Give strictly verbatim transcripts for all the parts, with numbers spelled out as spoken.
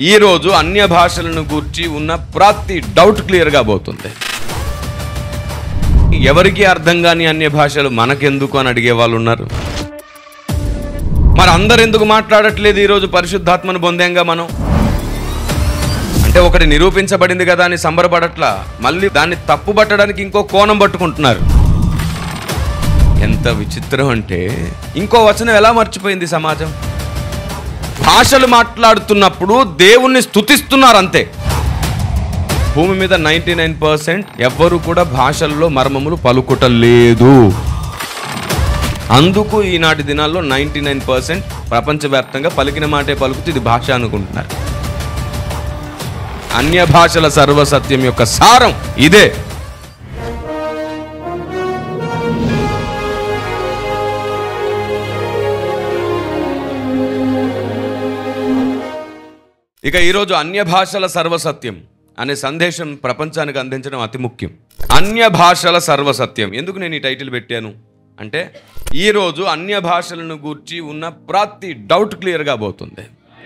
ఈరోజు అన్య భాషలను గూర్చి ఉన్న ప్రతి డౌట్ క్లియర్గా పోతుంది. ఎవరికి అర్థం కాని అన్య భాషలు మనకెందుకు అని అడిగే వాళ్ళు ఉన్నారు. మరి అందరు ఎందుకు మాట్లాడట్లేదు ఈరోజు పరిశుద్ధాత్మను పొందాంగా మనం? అంటే ఒకటి నిరూపించబడింది కదా అని సంబరపడట్లా, మళ్ళీ దాన్ని తప్పు పట్టడానికి ఇంకో కోణం పట్టుకుంటున్నారు. ఎంత విచిత్రం అంటే ఇంకో వచనం ఎలా మర్చిపోయింది సమాజం. భాషలు మాట్లాడుతున్నప్పుడు దేవుణ్ణి స్తుతిస్తున్నారు అంతే. భూమి మీద నైంటీ నైన్ పర్సెంట్ ఎవ్వరూ కూడా భాషల్లో మర్మములు పలుకుటలేదు. అందుకు ఈనాటి దినాల్లో నైంటీ నైన్ పర్సెంట్ ప్రపంచవ్యాప్తంగా పలికిన మాటే పలుకుతూ ఇది భాష అనుకుంటున్నారు. అన్య భాషల సర్వసత్యం యొక్క సారం ఇదే. ఇక ఈరోజు అన్య భాషల సర్వసత్యం అనే సందేశం ప్రపంచానికి అందించడం అతి ముఖ్యం. అన్య భాషల సర్వసత్యం ఎందుకు నేను ఈ టైటిల్ పెట్టాను అంటే, ఈరోజు అన్య భాషలను గూర్చి ఉన్న ప్రతి డౌట్ క్లియర్గా పోతుంది.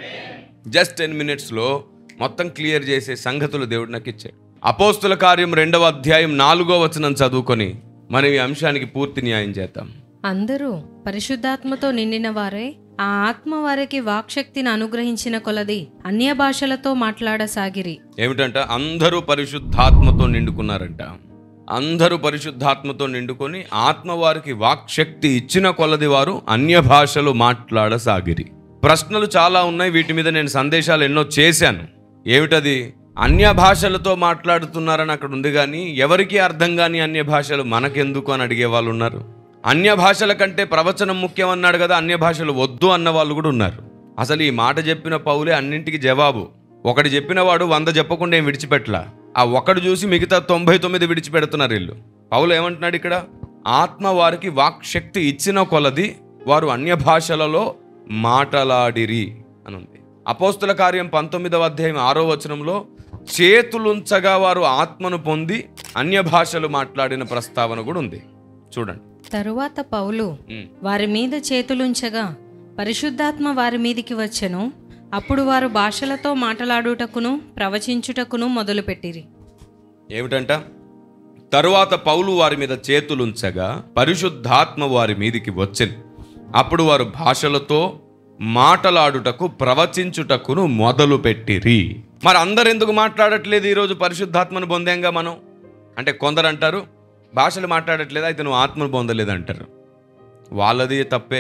జస్ట్ టెన్ మినిట్స్లో మొత్తం క్లియర్ చేసే సంగతులు దేవుడు నాకు ఇచ్చాడు. అపోస్తుల కార్యం రెండవ అధ్యాయం నాలుగో వచనం చదువుకొని మనం ఈ అంశానికి పూర్తి న్యాయం చేద్దాం. అందరూ పరిశుద్ధాత్మతో నిండిన వారే ఆ ఆత్మ వారికి వాక్శక్తిని అనుగ్రహించిన కొలది అన్య భాషలతో మాట్లాడసాగిరి. ఏమిటంట? అందరూ పరిశుద్ధాత్మతో నిండుకున్నారంట. అందరూ పరిశుద్ధాత్మతో నిండుకొని ఆత్మ వారికి వాక్శక్తి ఇచ్చిన కొలది వారు అన్య భాషలు మాట్లాడసాగిరి. ప్రశ్నలు చాలా ఉన్నాయి, వీటి మీద నేను సందేశాలు ఎన్నో చేశాను. ఏమిటది? అన్య భాషలతో మాట్లాడుతున్నారని అక్కడ ఉంది, కానీ ఎవరికి అర్థం కాని అన్య భాషలు మనకెందుకు అని అడిగే వాళ్ళు ఉన్నారు. అన్య భాషల కంటే ప్రవచనం ముఖ్యం అన్నాడు కదా, అన్య భాషలు వద్దు అన్న వాళ్ళు కూడా ఉన్నారు. అసలు ఈ మాట చెప్పిన పౌలే అన్నింటికి జవాబు. ఒకటి చెప్పిన వాడు వంద చెప్పకుండా ఏం విడిచిపెట్టలా. ఆ ఒకడు చూసి మిగతా తొంభై తొమ్మిది విడిచిపెడుతున్నారు వీళ్ళు. పౌలు ఏమంటున్నాడు ఇక్కడ? ఆత్మ వారికి వాక్శక్తి ఇచ్చిన కొలది వారు అన్య భాషలలో మాటలాడిరి అని ఉంది. అపోస్తుల కార్యం పంతొమ్మిదవ అధ్యాయం ఆరో వచనంలో చేతులుంచగా వారు ఆత్మను పొంది అన్య భాషలు మాట్లాడిన ప్రస్తావన కూడా ఉంది. చూడండి. తరువాత పౌలు వారి మీద చేతులుంచగా పరిశుద్ధాత్మ వారి మీదికి వచ్చెను. అప్పుడు వారు భాషలతో మాట్లాడుటకును ప్రవచించుటకును మొదలుపెట్టిరి. ఏమిటంట? తరువాత పౌలు వారి మీద చేతులుంచగా పరిశుద్ధాత్మ వారి మీదికి వచ్చెను. అప్పుడు వారు భాషలతో మాటలాడుటకు ప్రవచించుటకును మొదలు పెట్టిరి. మరి అందరు ఎందుకు మాట్లాడట్లేదు ఈరోజు పరిశుద్ధాత్మను పొందాంగా మనం? అంటే కొందరు అంటారు భాషలు మాట్లాడట్లేదు, అయితే నువ్వు ఆత్మను పొందలేదు అంటారు. వాళ్ళది తప్పే.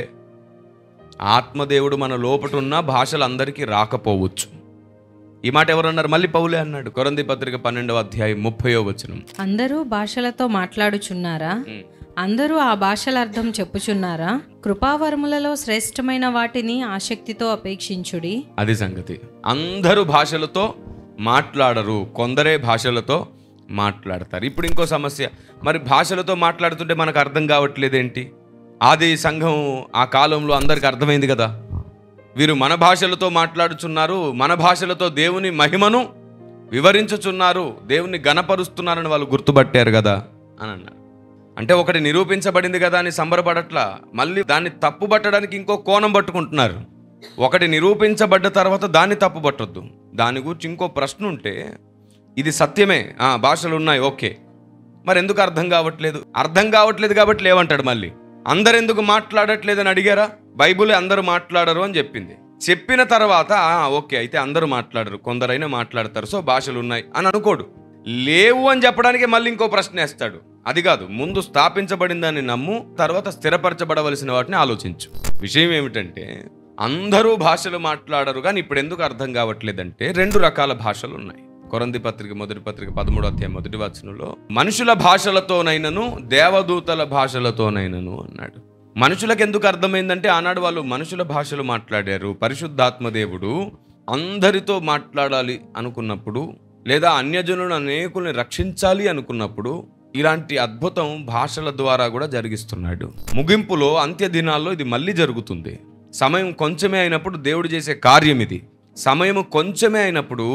ఆత్మదేవుడు మన లోపట ఉన్న భాషలు అందరికీ రాకపోవచ్చు. ఈ మాట ఎవరన్నారు? మళ్ళీ పౌలే అన్నాడు. కొరింథీ పత్రిక పన్నెండవ అధ్యాయం ముప్పయో వచనం. అందరూ భాషలతో మాట్లాడుచున్నారా? అందరూ ఆ భాషల అర్థం చెప్పుచున్నారా? కృపావరములలో శ్రేష్టమైన వాటిని ఆసక్తితో అపేక్షించుడి. అది సంగతి. అందరూ భాషలతో మాట్లాడరు, కొందరే భాషలతో మాట్లాడతారు. ఇప్పుడు ఇంకో సమస్య, మరి భాషలతో మాట్లాడుతుంటే మనకు అర్థం కావట్లేదేంటి? ఆది సంఘం ఆ కాలంలో అందరికి అర్థమైంది కదా, వీరు మన భాషలతో మాట్లాడుచున్నారు, మన భాషలతో దేవుని మహిమను వివరించుచున్నారు, దేవుని గణపరుస్తున్నారని వాళ్ళు గుర్తుపట్టారు కదా అని అన్నారు. అంటే ఒకటి నిరూపించబడింది కదా అని సంబరపడట్లా, మళ్ళీ దాన్ని తప్పు పట్టడానికి ఇంకో కోణం పట్టుకుంటున్నారు. ఒకటి నిరూపించబడ్డ తర్వాత దాన్ని తప్పు పట్టొద్దు. దాని గురించి ఇంకో ప్రశ్న ఉంటే, ఇది సత్యమే, భాషలు ఉన్నాయి, ఓకే, మరి ఎందుకు అర్థం కావట్లేదు? అర్థం కావట్లేదు కాబట్టి లేవంటాడు. మళ్ళీ అందరు ఎందుకు మాట్లాడట్లేదని అడిగారా? బైబులే అందరూ మాట్లాడరు అని చెప్పింది. చెప్పిన తర్వాత ఓకే, అయితే అందరూ మాట్లాడరు, కొందరైనా మాట్లాడతారు, సో భాషలు ఉన్నాయి అని అనుకోడు. లేవు అని చెప్పడానికి మళ్ళీ ఇంకో ప్రశ్న వేస్తాడు. అది కాదు, ముందు స్థాపించబడిందని నమ్ము, తర్వాత స్థిరపరచబడవలసిన వాటిని ఆలోచించు. విషయం ఏమిటంటే, అందరూ భాషలు మాట్లాడరు, కానీ ఇప్పుడు ఎందుకు అర్థం కావట్లేదంటే రెండు రకాల భాషలు ఉన్నాయి. కొరింథీ పత్రిక మొదటి పత్రిక పదమూడో అధ్యాయం మొదటి వచనంలో మనుషుల భాషలతోనైనను దేవదూతల భాషలతోనైనను అన్నాడు. మనుషులకు ఎందుకు అర్థమైందంటే, ఆనాడు వాళ్ళు మనుషుల భాషలు మాట్లాడారు. పరిశుద్ధాత్మ దేవుడు అందరితో మాట్లాడాలి అనుకున్నప్పుడు, లేదా అన్యజనులను అనేకుల్ని రక్షించాలి అనుకున్నప్పుడు ఇలాంటి అద్భుతం భాషల ద్వారా కూడా జరిగిస్తున్నాడు. ముగింపులో అంత్య దినాల్లో ఇది మళ్ళీ జరుగుతుంది. సమయం కొంచెమే అయినప్పుడు దేవుడు చేసే కార్యం ఇది. సమయం కొంచెమే అయినప్పుడు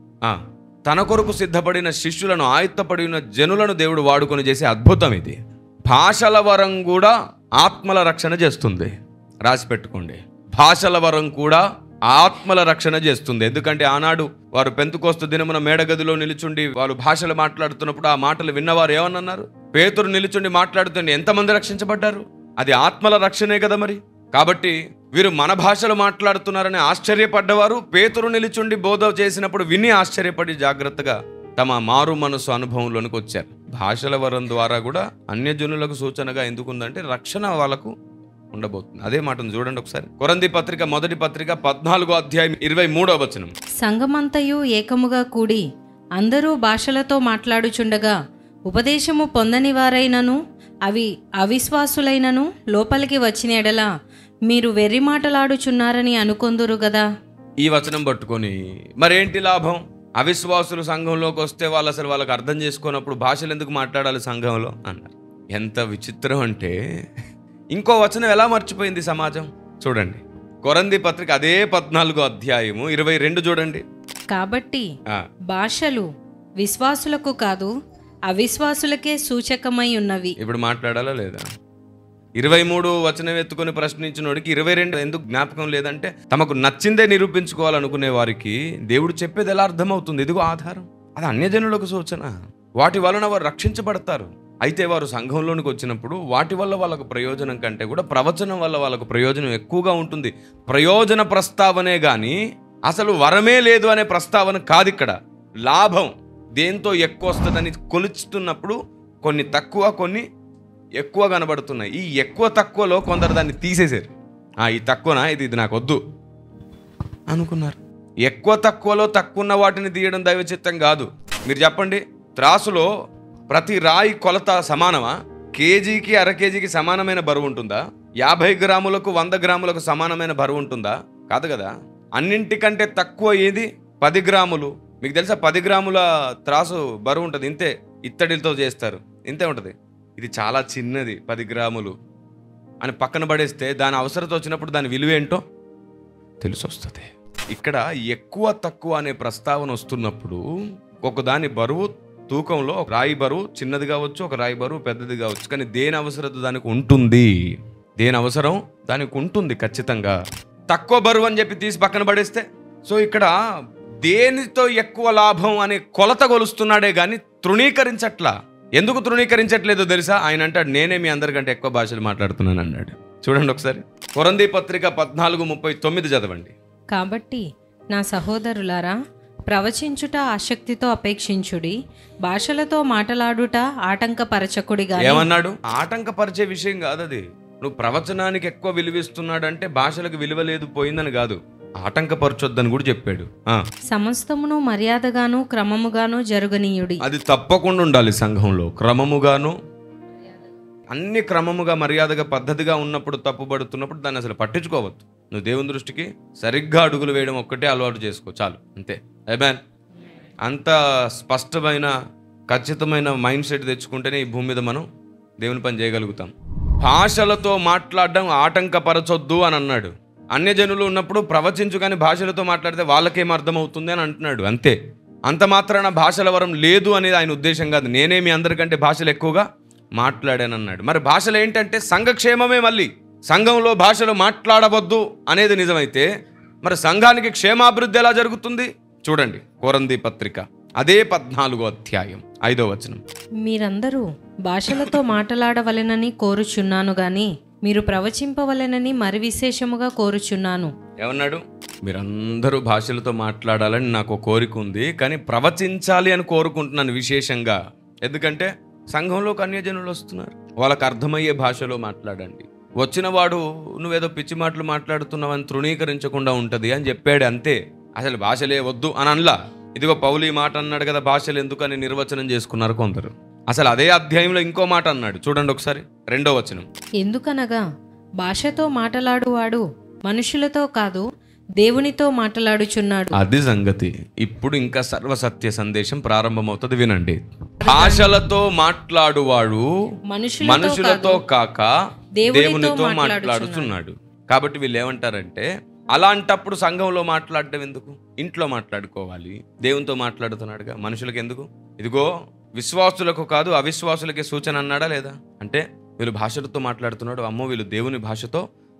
తన కొరకు సిద్ధపడిన శిష్యులను, ఆయత్తపడిన జనులను దేవుడు వాడుకొని చేసే అద్భుతం ఇది. భాషల వరం కూడా ఆత్మల రక్షణ చేస్తుంది. రాసి పెట్టుకోండి. భాషల వరం కూడా ఆత్మల రక్షణ చేస్తుంది. ఎందుకంటే ఆనాడు వారు పెంతుకోస్తు దినమున మేడగదిలో నిలుచుండి వాళ్ళు భాషలు మాట్లాడుతున్నప్పుడు ఆ మాటలు విన్నవారు ఏమన్నారు? పేతురు నిలుచుండి మాట్లాడుతుంటే ఎంతమంది రక్షించబడ్డారు? అది ఆత్మల రక్షణే కదా మరి. కాబట్టి వీరు మన భాషలు మాట్లాడుతున్నారని ఆశ్చర్యపడ్డవారు పేతురు నిలుచుండి బోధ చేసినప్పుడు విని ఆశ్చర్యపడి జాగ్రత్తగా తమ మారు మనసు అనుభవంలోనికి వచ్చారు. భాషల వరం ద్వారా కూడా అన్యజనులకు సూచనగా ఎందుకుందంటే రక్షణ వాళ్ళకు ఉండబోతుంది. అదే మాటను చూడండి ఒకసారి. కొరంథీ పత్రిక మొదటి పత్రిక పద్నాలుగో అధ్యాయం ఇరవై మూడో వచనం. సంఘమంతయు ఏకముగా కూడి అందరూ భాషలతో మాట్లాడుచుండగా ఉపదేశము పొందని వారైనను అవి అవిశ్వాసులైనను లోపలికి వచ్చిన ఎడల మీరు వెర్రి మాటలాడుచున్నారని అనుకొందురు గదా. ఈ వచనం పట్టుకొని మరేంటి లాభం? అవిశ్వాసులు సంఘంలోకి వస్తే వాళ్ళు అసలు వాళ్ళకి అర్థం చేసుకున్నప్పుడు భాషలు ఎందుకు మాట్లాడాలి సంఘంలో అన్నారు. ఎంత విచిత్రం అంటే ఇంకో వచనం ఎలా మర్చిపోయింది సమాజం. చూడండి కొరంథీ పత్రిక అదే పద్నాలుగో అధ్యాయము ఇరవై రెండు చూడండి. కాబట్టి భాషలు విశ్వాసులకు కాదు అవిశ్వాసులకే సూచకమై ఉన్నవి. ఇప్పుడు మాట్లాడాలా లేదా? ఇరవై మూడు వచనం ఎత్తుకొని ప్రశ్నించినోడికి ఇరవై రెండు ఎందుకు జ్ఞాపకం లేదంటే తమకు నచ్చిందే నిరూపించుకోవాలనుకునే వారికి దేవుడు చెప్పేది ఎలా అర్థమవుతుంది? ఇదిగో ఆధారం. అది అన్యజనులకు సూచన. వాటి వలన వారు రక్షించబడతారు. అయితే వారు సంఘంలోనికి వచ్చినప్పుడు వాటి వల్ల వాళ్ళకు ప్రయోజనం కంటే కూడా ప్రవచనం వల్ల వాళ్ళకు ప్రయోజనం ఎక్కువగా ఉంటుంది. ప్రయోజన ప్రస్తావనే కానీ అసలు వరమే లేదు అనే ప్రస్తావన కాదు ఇక్కడ. లాభం దేంతో ఎక్కువ వస్తుందని కొలుచుతున్నప్పుడు కొన్ని తక్కువ కొన్ని ఎక్కువ కనబడుతున్నాయి. ఈ ఎక్కువ తక్కువలో కొందరు దాన్ని తీసేశారు. ఈ తక్కువనా ఇది ఇది నాకు వద్దు అనుకున్నారు. ఎక్కువ తక్కువలో తక్కువ ఉన్న వాటిని తీయడం దైవచిత్తం కాదు. మీరు చెప్పండి, త్రాసులో ప్రతి రాయి కొలత సమానమా? కేజీకి అర కేజీకి సమానమైన బరువు ఉంటుందా? యాభై గ్రాములకు వంద గ్రాములకు సమానమైన బరువు ఉంటుందా? కాదు కదా. అన్నింటికంటే తక్కువ ఏది? పది గ్రాములు. మీకు తెలుసా పది గ్రాముల త్రాసు బరువు ఉంటుంది. ఇంతే, ఇత్తడితో చేస్తారు, ఇంతే ఉంటుంది. ఇది చాలా చిన్నది పది గ్రాములు అని పక్కన పడేస్తే దాని అవసరత వచ్చినప్పుడు దాని విలువ ఏంటో తెలిసి వస్తుంది. ఇక్కడ ఎక్కువ తక్కువ అనే ప్రస్తావన వస్తున్నప్పుడు ఒకదాని బరువు తూకంలో ఒక రాయి బరువు చిన్నది కావచ్చు, ఒక రాయి బరువు పెద్దది కావచ్చు. కానీ దేని అవసరత దానికి ఉంటుంది, దేని అవసరం దానికి ఉంటుంది ఖచ్చితంగా. తక్కువ బరువు అని చెప్పి తీసి పక్కన పడేస్తే సో ఇక్కడ దేనితో ఎక్కువ లాభం అనే కొలత కొలుస్తున్నాడే కానీ తృణీకరించట్లా. ఎందుకు తృణీకరించట్లేదో తెలుసా? ఆయన అంటాడు నేనే మీ అందరికంటే ఎక్కువ భాషలు మాట్లాడుతున్నాను అన్నాడు. చూడండి ఒకసారి కొరంథీ పత్రిక పద్నాలుగు ముప్పై తొమ్మిది చదవండి. కాబట్టి నా సహోదరులారా, ప్రవచించుట ఆసక్తితో అపేక్షించుడి, భాషలతో మాట్లాడుట ఆటంకపరచకుడిగా. ఏమన్నాడు? ఆటంకపరిచే విషయం కాదు అది. నువ్వు ప్రవచనానికి ఎక్కువ విలువిస్తున్నాడంటే భాషలకు విలువ లేదు పోయిందని కాదు, ఆటంకపరచొద్దని కూడా చెప్పాడు. సమస్తమును మర్యాదగాను క్రమముగాను జరుగనీయుడి. అది తప్పకుండా ఉండాలి సంఘంలో. క్రమముగాను అన్ని క్రమముగా మర్యాదగా పద్ధతిగా ఉన్నప్పుడు తప్పుపడుతున్నప్పుడు దాన్ని అసలు పట్టించుకోవద్దు. నువ్వు దేవుని దృష్టికి సరిగ్గా అడుగులు వేయడం ఒక్కటే అలవాటు చేసుకో చాలు, అంతే. ఆమేన్. అంత స్పష్టమైన ఖచ్చితమైన మైండ్ సెట్ తెచ్చుకుంటేనే ఈ భూమి మీద మనం దేవుని పని చేయగలుగుతాం. భాషలతో మాట్లాడడం ఆటంకపరచొద్దు అని అన్నాడు. అన్యజనులు ఉన్నప్పుడు ప్రవచించు కానీ భాషలతో మాట్లాడితే వాళ్ళకేం అర్థమవుతుంది అని అంటున్నాడు, అంతే. అంత మాత్రాన భాషల వరం లేదు అనేది ఆయన ఉద్దేశం కాదు. నేనే మీ అందరికంటే భాషలు ఎక్కువగా మాట్లాడానన్నాడు. మరి భాషలు ఏంటంటే సంఘక్షేమమే. మళ్ళీ సంఘంలో భాషలు మాట్లాడవద్దు అనేది నిజమైతే మరి సంఘానికి క్షేమాభివృద్ధి ఎలా జరుగుతుంది? చూడండి కొరంథీ పత్రిక అదే పద్నాలుగో అధ్యాయం ఐదో వచనం. మీరందరూ భాషలతో మాట్లాడవలెనని కోరుచున్నాను గాని మీరు ప్రవచింపవలెనని మరి విశేషముగా కోరుచున్నాను. ఏమన్నాడు? మీరందరూ భాషలతో మాట్లాడాలని నాకు కోరిక ఉంది, కానీ ప్రవచించాలి అని కోరుకుంటున్నాను విశేషంగా. ఎందుకంటే సంఘంలోకి అన్యజనులు వస్తున్నారు, వాళ్ళకి అర్థమయ్యే భాషలో మాట్లాడండి. వచ్చిన వాడు నువ్వేదో పిచ్చి మాటలు మాట్లాడుతున్నావని తృణీకరించకుండా ఉంటుంది అని చెప్పాడు, అంతే. అసలు భాషలే వద్దు అని అనలా. ఇదిగో పౌలు ఈ మాట అన్నాడు కదా, భాషలు ఎందుకని నిర్వచనం చేసుకున్నారు కొందరు. అసలు అదే అధ్యాయంలో ఇంకో మాట అన్నాడు, చూడండి ఒకసారి రెండో వచనం. ఎందుకనగా భాషతో మాట్లాడువాడు మనుషులతో కాదు దేవునితో మాట్లాడుచున్నాడు. అది సంగతి. ఇప్పుడు ఇంకా సర్వసత్య సందేశం ప్రారంభమవుతుంది, వినండి. భాషలతో మాట్లాడువాడు మనుషులతో కాక దేవునితో మాట్లాడుతున్నాడు. కాబట్టి వీళ్ళు ఏమంటారంటే అలాంటప్పుడు సంఘంలో మాట్లాడడం ఎందుకు? ఇంట్లో మాట్లాడుకోవాలి. దేవునితో మాట్లాడుతున్నాడుగా, మనుషులకు ఎందుకు? ఇదిగో విశ్వాసులకు కాదు అవిశ్వాసులకే సూచన అన్నాడా లేదా? అంటే వీళ్ళు భాషలతో మాట్లాడుతున్నాడు, అమ్మో వీళ్ళు దేవుని భాషతో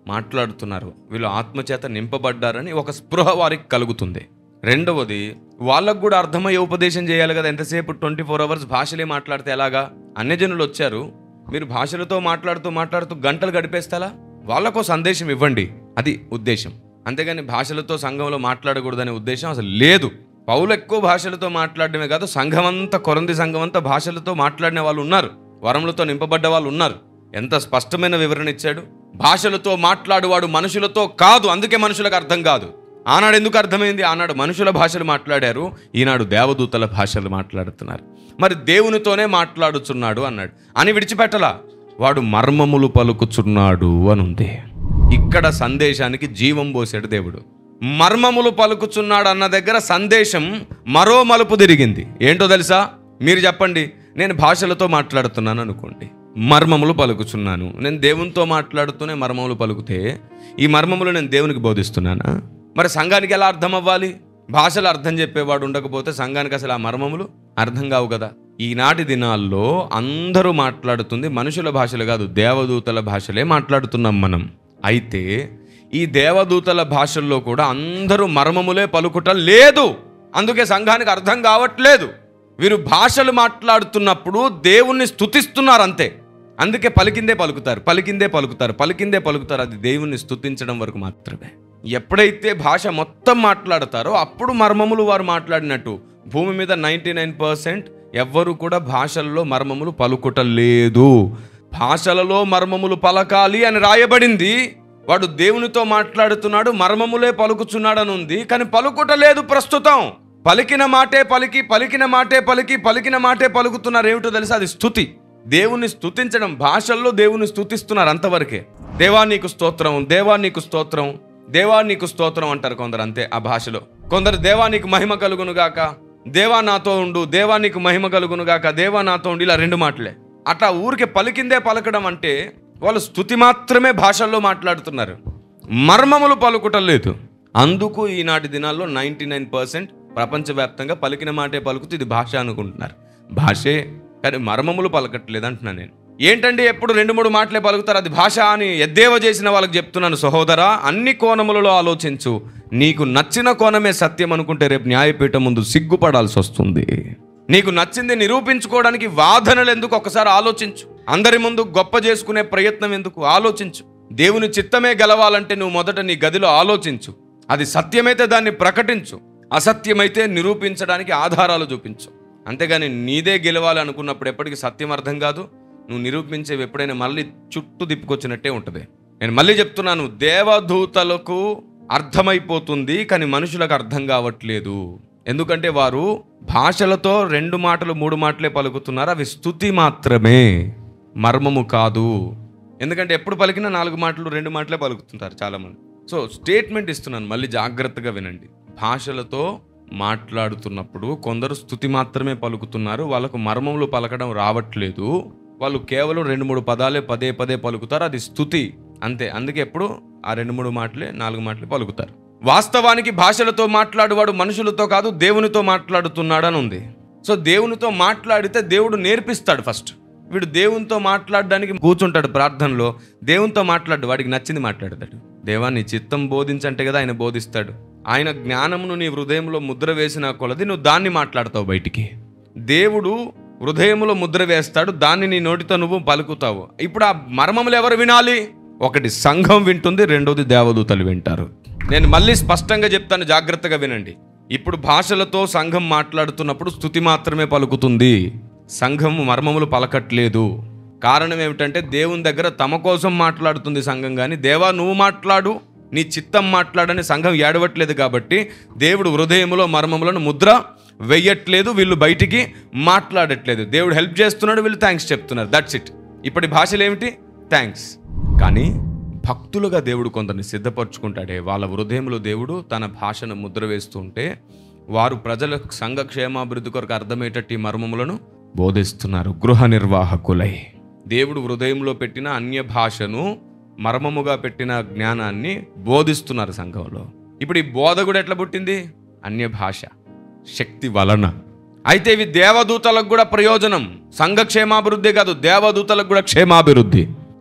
మాట్లాడుతున్నారు, వీళ్ళు ఆత్మచేత నింపబడ్డారని ఒక స్పృహ వారికి కలుగుతుంది. రెండవది, వాళ్ళకు కూడా అర్థమయ్యే ఉపదేశం చేయాలి కదా. ఎంతసేపు ట్వంటీ ఫోర్ అవర్స్ భాషలే మాట్లాడితే ఎలాగా? అన్యజనులు వచ్చారు, మీరు భాషలతో మాట్లాడుతూ మాట్లాడుతూ గంటలు గడిపేస్తారా? వాళ్ళకో సందేశం ఇవ్వండి, అది ఉద్దేశం. అంతేగాని భాషలతో సంఘంలో మాట్లాడకూడదనే ఉద్దేశం అసలు లేదు. పౌలు ఎక్కువ భాషలతో మాట్లాడడమే కాదు, సంఘం అంతా, కొరంది సంఘం అంతా భాషలతో మాట్లాడిన వాళ్ళు ఉన్నారు, వరములతో నింపబడ్డ వాళ్ళు ఉన్నారు. ఎంత స్పష్టమైన వివరణ ఇచ్చాడు. భాషలతో మాట్లాడువాడు మనుషులతో కాదు, అందుకే మనుషులకు అర్థం కాదు. ఆనాడు ఎందుకు అర్థమైంది? ఆనాడు మనుషుల భాషలు మాట్లాడారు, ఈనాడు దేవదూతల భాషలు మాట్లాడుతున్నారు. మరి దేవునితోనే మాట్లాడుచున్నాడు అన్నాడు అని విడిచిపెట్టలా, వాడు మర్మములు పలుకుచున్నాడు అని ఉంది. ఇక్కడ సందేశానికి జీవం పోసాడు దేవుడు. మర్మములు పలుకుచున్నాడు అన్న దగ్గర సందేశం మరో మలుపు తిరిగింది. ఏంటో తెలుసా? మీరు చెప్పండి. నేను భాషలతో మాట్లాడుతున్నాను అనుకోండి, మర్మములు పలుకుచున్నాను. నేను దేవునితో మాట్లాడుతూనే మర్మములు పలుకుతే ఈ మర్మములు నేను దేవునికి బోధిస్తున్నానా? మరి సంఘానికి ఎలా అర్థం అవ్వాలి? భాషలు అర్థం చెప్పేవాడు ఉండకపోతే సంఘానికి అసలు ఆ మర్మములు అర్థం కావు కదా. ఈనాటి దినాల్లో అందరూ మాట్లాడుతుంది మనుషుల భాషలు కాదు, దేవదూతల భాషలే మాట్లాడుతున్నాం మనం. అయితే ఈ దేవదూతల భాషల్లో కూడా అందరూ మర్మములే పలుకుట లేదు, అందుకే సంఘానికి అర్థం కావట్లేదు. వీరు భాషలు మాట్లాడుతున్నప్పుడు దేవుణ్ణి స్తుతిస్తున్నారు అంతే, అందుకే పలికిందే పలుకుతారు పలికిందే పలుకుతారు పలికిందే పలుకుతారు అది దేవుణ్ణి స్తుతించడం వరకు మాత్రమే. ఎప్పుడైతే భాష మొత్తం మాట్లాడతారో అప్పుడు మర్మములు వారు మాట్లాడినట్టు. భూమి మీద నైంటీ నైన్ పర్సెంట్ ఎవ్వరు కూడా భాషల్లో మర్మములు పలుకుట లేదు. భాషలలో మర్మములు పలకాలి అని రాయబడింది. వాడు దేవునితో మాట్లాడుతున్నాడు, మర్మములే పలుకుచున్నాడు అని ఉంది, కానీ పలుకుట లేదు ప్రస్తుతం. పలికిన మాటే పలికి పలికిన మాటే పలికి పలికిన మాటే పలుకుతున్నారు. ఏమిటో తెలుసా? అది స్తుతి, దేవుని స్తుతించడం. భాషల్లో దేవుని స్తుతిస్తున్నారు అంతవరకే. దేవా నీకు స్తోత్రం, దేవా నీకు స్తోత్రం, దేవా నీకు స్తోత్రం అంటారు కొందరు, అంతే ఆ భాషలో. కొందరు దేవా నీకు మహిమ కలుగును గాక, దేవా నాతో ఉండు, దేవా నీకు మహిమ కలుగును గాక, దేవా నాతో ఉండు, ఇలా రెండు మాటలే. అట్లా ఊరికే పలికిందే పలకడం అంటే వాళ్ళు స్తుతి మాత్రమే భాషల్లో మాట్లాడుతున్నారు, మర్మములు పలుకుటం లేదు. అందుకు ఈనాటి దినాల్లో నైంటీ నైన్ పర్సెంట్ ప్రపంచవ్యాప్తంగా పలికిన మాటే పలుకుతూ ఇది భాష అనుకుంటున్నారు. భాషే, కానీ మర్మములు పలకట్లేదు అంటున్నాను నేను. ఏంటండి ఎప్పుడు రెండు మూడు మాటలే పలుకుతారు, అది భాష అని ఎద్దేవా చేసిన వాళ్ళకి చెప్తున్నాను, సహోదరా అన్ని కోణములలో ఆలోచించు. నీకు నచ్చిన కోణమే సత్యం అనుకుంటే రేపు న్యాయపీఠం ముందు సిగ్గుపడాల్సి వస్తుంది. నీకు నచ్చింది నిరూపించుకోవడానికి వాదనలు ఎందుకు? ఒకసారి ఆలోచించు. అందరి ముందు గొప్ప చేసుకునే ప్రయత్నం ఎందుకు? ఆలోచించు. దేవుని చిత్తమే గెలవాలంటే నువ్వు మొదట నీ గదిలో ఆలోచించు. అది సత్యమైతే దాన్ని ప్రకటించు, అసత్యమైతే నిరూపించడానికి ఆధారాలు చూపించు. అంతేగాని నీదే గెలవాలి అనుకున్నప్పుడు ఎప్పటికీ సత్యం అర్థం కాదు. నువ్వు నిరూపించేవి ఎప్పుడైనా మళ్ళీ చుట్టూ తిప్పుకొచ్చినట్టే ఉంటుంది. నేను మళ్ళీ చెప్తున్నాను, దేవదూతలకు అర్థమైపోతుంది కానీ మనుషులకు అర్థం కావట్లేదు. ఎందుకంటే వారు భాషలతో రెండు మాటలు మూడు మాటలే పలుకుతున్నారు, అవి స్తుతి మాత్రమే, మర్మము కాదు. ఎందుకంటే ఎప్పుడు పలికినా నాలుగు మాటలు రెండు మాటలే పలుకుతుంటారు చాలామంది. సో స్టేట్మెంట్ ఇస్తున్నాను, మళ్ళీ జాగ్రత్తగా వినండి. భాషలతో మాట్లాడుతున్నప్పుడు కొందరు స్తుతి మాత్రమే పలుకుతున్నారు, వాళ్ళకు మర్మములు పలకడం రావట్లేదు. వాళ్ళు కేవలం రెండు మూడు పదాలే పదే పదే పలుకుతారు, అది స్తుతి అంతే. అందుకే ఎప్పుడు ఆ రెండు మూడు మాటలే నాలుగు మాటలే పలుకుతారు. వాస్తవానికి భాషలతో మాట్లాడువాడు మనుషులతో కాదు దేవునితో మాట్లాడుతున్నాడు అని ఉంది. సో దేవునితో మాట్లాడితే దేవుడు నేర్పిస్తాడు. ఫస్ట్ వీడు దేవునితో మాట్లాడడానికి కూర్చుంటాడు ప్రార్థనలో, దేవునితో మాట్లాడు, వాడికి నచ్చింది మాట్లాడతాడు. దేవా నీ చిత్తం బోధించంటే కదా ఆయన బోధిస్తాడు. ఆయన జ్ఞానమును నీ హృదయంలో ముద్ర వేసిన కొలది నువ్వు దాన్ని మాట్లాడతావు బయటికి. దేవుడు హృదయంలో ముద్ర వేస్తాడు, దాన్ని నీ నోటితో నువ్వు పలుకుతావు. ఇప్పుడు ఆ మర్మములు ఎవరు వినాలి? ఒకటి సంఘం వింటుంది, రెండోది దేవదూతలు వింటారు. నేను మళ్ళీ స్పష్టంగా చెప్తాను, జాగ్రత్తగా వినండి. ఇప్పుడు భాషలతో సంఘం మాట్లాడుతున్నప్పుడు స్తుతి మాత్రమే పలుకుతుంది, సంఘం మర్మములు పలకట్లేదు. కారణం ఏమిటంటే దేవుని దగ్గర తమ కోసం మాట్లాడుతుంది సంఘం, కానీ దేవా నువ్వు మాట్లాడు, నీ చిత్తం మాట్లాడని సంఘం ఏడవట్లేదు. కాబట్టి దేవుడు హృదయములో మర్మములను ముద్ర వెయ్యట్లేదు, వీళ్ళు బయటికి మాట్లాడట్లేదు. దేవుడు హెల్ప్ చేస్తున్నాడు, వీళ్ళు థ్యాంక్స్ చెప్తున్నారు, దట్స్ ఇట్. ఇప్పటి భాషలు ఏమిటి? థ్యాంక్స్. కానీ భక్తులుగా దేవుడు కొందరిని సిద్ధపరచుకుంటాడే, వాళ్ళ హృదయంలో దేవుడు తన భాషను ముద్ర వేస్తుంటే వారు ప్రజల సంఘ క్షేమాభివృద్ధి కొరకు అర్థమయ్యేటట్టు ఈ మర్మములను బోధిస్తున్నారు. గృహ నిర్వాహకులై దేవుడు హృదయంలో పెట్టిన అన్య భాషను, మర్మముగా పెట్టిన జ్ఞానాన్ని బోధిస్తున్నారు సంఘంలో. ఇప్పుడు ఈ బోధ కూడా ఎట్లా పుట్టింది? అన్య భాష శక్తి వలన. అయితే ఇవి దేవదూతలకు కూడా ప్రయోజనం. సంఘ క్షేమాభివృద్ధి కాదు, దేవదూతలకు కూడా క్షేమాభివృద్ధి.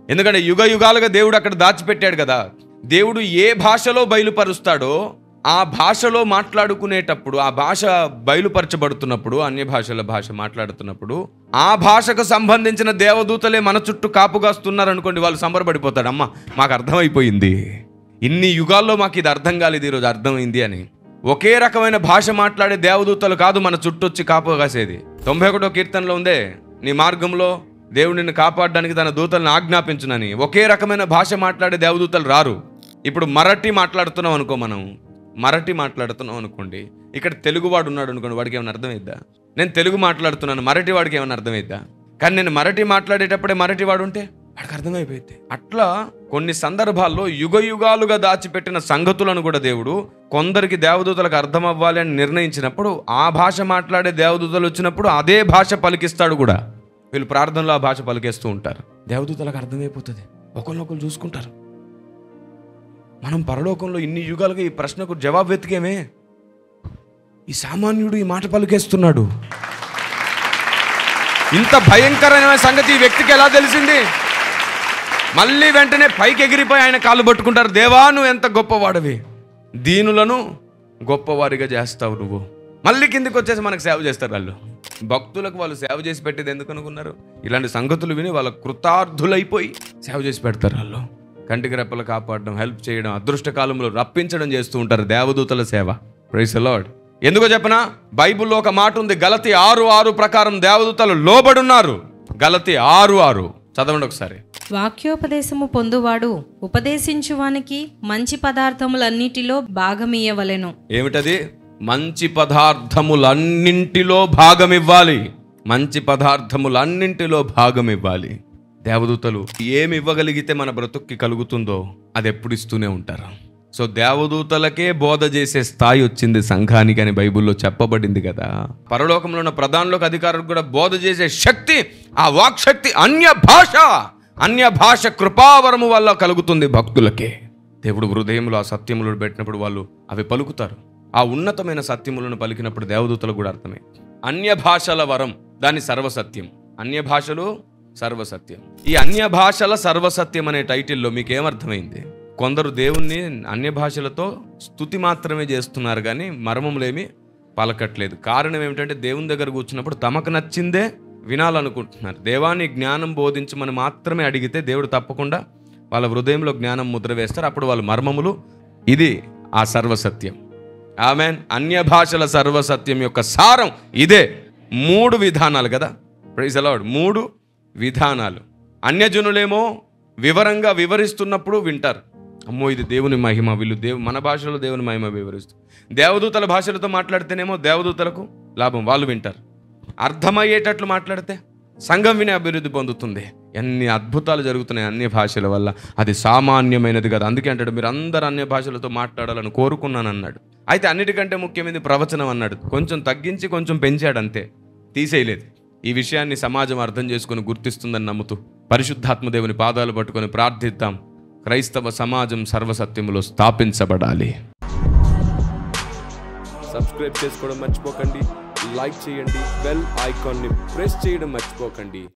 ఎందుకంటే యుగ యుగాలుగా దేవుడు అక్కడ దాచిపెట్టాడు కదా. దేవుడు ఏ భాషలో బయలుపరుస్తాడో ఆ భాషలో మాట్లాడుకునేటప్పుడు, ఆ భాష బయలుపరచబడుతున్నప్పుడు, అన్య భాషల భాష మాట్లాడుతున్నప్పుడు ఆ భాషకు సంబంధించిన దేవదూతలే మన చుట్టూ కాపుగాస్తున్నారు అనుకోండి, వాళ్ళు సంబరపడిపోతాడు. అమ్మ మాకు అర్థమైపోయింది, ఇన్ని యుగాల్లో మాకు ఇది అర్థం కాలేదు, ఈరోజు అర్థమైంది అని. ఒకే రకమైన భాష మాట్లాడే దేవదూతలు కాదు మన చుట్టూ వచ్చి కాపు కాసేది. తొంభై ఒకటో కీర్తనలో ఉందే, నీ మార్గంలో దేవుడు నిన్ను కాపాడడానికి తన దూతలను ఆజ్ఞాపించునని. ఒకే రకమైన భాష మాట్లాడే దేవదూతలు రారు. ఇప్పుడు మరాఠీ మాట్లాడుతున్నాం అనుకో, మనం మరాఠీ మాట్లాడుతున్నాం అనుకోండి, ఇక్కడ తెలుగువాడు ఉన్నాడు అనుకోండి, వాడికి ఏమైనా అర్థమైద్దా? నేను తెలుగు మాట్లాడుతున్నాను, మరాఠీ వాడికి ఏమైనా అర్థమైద్దా? కానీ నేను మరాఠీ మాట్లాడేటప్పుడే మరాఠీ వాడు ఉంటే వాడికి అర్థమైపోయింది. అట్లా కొన్ని సందర్భాల్లో యుగ యుగాలుగా దాచిపెట్టిన సంగతులను కూడా దేవుడు కొందరికి దేవదూతలకు అర్థం అవ్వాలి అని నిర్ణయించినప్పుడు, ఆ భాష మాట్లాడే దేవదూతలు వచ్చినప్పుడు అదే భాష పలికిస్తాడు కూడా. వీళ్ళు ప్రార్థనలో ఆ భాష పలికేస్తూ ఉంటారు, దేవదూతలకు అర్థమైపోతుంది, ఒకరినొకరు చూసుకుంటారు. మనం పరలోకంలో ఇన్ని యుగాలుగా ఈ ప్రశ్నకు జవాబు వెతికేమే, ఈ సామాన్యుడు ఈ మాట పలికేస్తున్నాడు. ఇంత భయంకరమైన సంగతి ఈ వ్యక్తికి ఎలా తెలిసింది? మళ్ళీ వెంటనే పైకి ఎగిరిపోయి ఆయన కాళ్ళు పట్టుకుంటారు. దేవా నువ్వు ఎంత గొప్పవాడివి, దీనులను గొప్పవారిగా చేస్తావు నువ్వు. మళ్ళీ కిందికి వచ్చేసి మనకు సేవ చేస్తారు వాళ్ళు. భక్తులకు వాళ్ళు సేవ చేసి పెట్టేది ఎందుకు అనుకున్నారు? ఇలాంటి సంగతులు విని వాళ్ళ కృతార్థులైపోయి సేవ చేసి పెడతారు. వాళ్ళు కంటికి రెప్పలు కాపాడడం, హెల్ప్ చేయడం, అదృష్ట కాలంలో రప్పించడం చేస్తూ ఉంటారు దేవదూతల సేవ. Praise the lord. ఎందుకో చెప్పనా? బైబిల్లో ఒక మాట ఉంది, గలతీ ఆరు ఆరు ప్రకారం దేవదూతలు లోబడున్నారు. గలతీ ఆరు ఆరు చదవండి ఒకసారి. వాక్యోపదేశము పొందువాడు ఉపదేశించువానికి మంచి పదార్థములన్నిటిలో భాగమియ్యవలెను. ఏమిటది? మంచి పదార్థములన్నింటిలో భాగం ఇవ్వాలి. మంచి పదార్థములన్నింటిలో భాగం ఇవ్వాలి. దేవదూతలు ఏమి ఇవ్వగలిగితే మన బ్రతుక్కి కలుగుతుందో అది ఎప్పుడు ఇస్తూనే ఉంటారు. సో దేవదూతలకే బోధ చేసే స్థాయి వచ్చింది సంఘానికి అని బైబిల్లో చెప్పబడింది కదా. పరలోకంలో ఉన్న ప్రధానులకు, అధికారులకు కూడా బోధ చేసే శక్తి, ఆ వాక్శక్తి అన్య భాష అన్య భాష కృపావరము వల్ల కలుగుతుంది భక్తులకే. దేవుడు హృదయంలో ఆ సత్యములను పెట్టినప్పుడు వాళ్ళు అవి పలుకుతారు. ఆ ఉన్నతమైన సత్యములను పలికినప్పుడు దేవదూతలకు కూడా అర్థమే. అన్య భాషల వరం, దాని సర్వసత్యం. అన్య భాషలు సర్వసత్యం. ఈ అన్య భాషల సర్వసత్యం అనే టైటిల్లో మీకు ఏమర్థమైంది? కొందరు దేవుణ్ణి అన్య భాషలతో స్తుతి మాత్రమే చేస్తున్నారు కానీ మర్మములేమి పలకట్లేదు. కారణం ఏమిటంటే దేవుని దగ్గర కూర్చున్నప్పుడు తమకు నచ్చిందే వినాలనుకుంటున్నారు. దేవాన్ని జ్ఞానం బోధించమని మాత్రమే అడిగితే దేవుడు తప్పకుండా వాళ్ళ హృదయంలో జ్ఞానం ముద్ర వేస్తారు. అప్పుడు వాళ్ళ మర్మములు, ఇది ఆ సర్వసత్యం. ఆమెన్. అన్య భాషల సర్వసత్యం యొక్క సారం ఇదే. మూడు విధానాలు కదా. Praise the lord. మూడు విధానాలు. అన్యజనులేమో వివరంగా వివరిస్తున్నప్పుడు వింటారు, అమ్మో ఇది దేవుని మహిమ, వీళ్ళు దేవు మన భాషలో దేవుని మహిమ వివరిస్తారు. దేవదూతల భాషలతో మాట్లాడితేనేమో దేవదూతలకు లాభం, వాళ్ళు వింటారు. అర్థమయ్యేటట్లు మాట్లాడితే సంఘం విని అభివృద్ధి పొందుతుంది. ఎన్ని అద్భుతాలు జరుగుతున్నాయి అన్య భాషల వల్ల. అది సామాన్యమైనది కదా. అందుకే అంటాడు, మీరు అందరు అన్య భాషలతో మాట్లాడాలని కోరుకున్నాను అన్నాడు. అయితే అన్నిటికంటే ముఖ్యమైనది ప్రవచనం అన్నాడు. కొంచెం తగ్గించి కొంచెం పెంచాడు, అంతే, తీసేయలేదు. ఈ విషయాన్ని సమాజం అర్థం చేసుకొని గుర్తిస్తుందని నమ్ముతూ పరిశుద్ధాత్మ దేవుని పాదాలు పట్టుకొని ప్రార్థిద్దాం. క్రైస్తవ సమాజం సర్వసత్యములో స్థాపించబడాలి. సబ్స్క్రైబ్ చేసుకోవడం మర్చిపోకండి, లైక్ చేయండి, బెల్ ఐకాన్ని ప్రెస్ చేయడం మర్చిపోకండి.